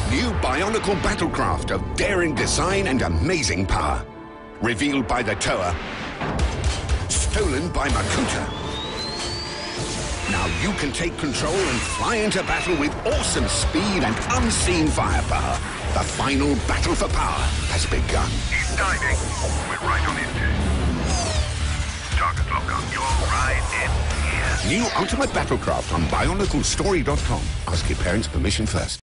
New Bionicle Battlecraft of daring design and amazing power. Revealed by the Toa. Stolen by Makuta. Now you can take control and fly into battle with awesome speed and unseen firepower. The final battle for power has begun. He's diving. We're right on it. Target lock up. You're right in here. New Ultimate Battlecraft on BionicleStory.com. Ask your parents' permission first.